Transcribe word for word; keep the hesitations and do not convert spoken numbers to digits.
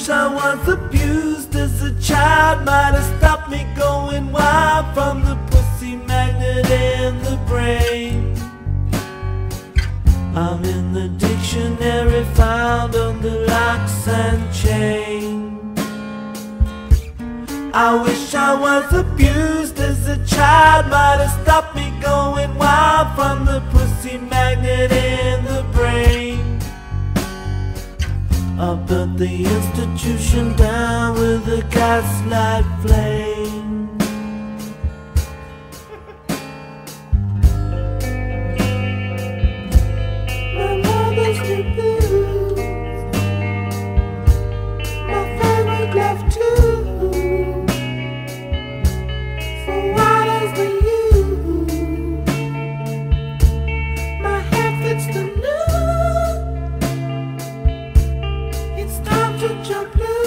wish I was abused as a child. Might have stopped me going wild from the pussy magnet in the brain. I'm in the dictionary found under locks and chains. I wish I was abused as a child. Might have stopped me going wild from the pussy magnet in the brain. I burnt the institution down with a gaslight flame. My mother's new blues, my favorite love too. So why does the you? My hair fits the new. It's time to jump loose.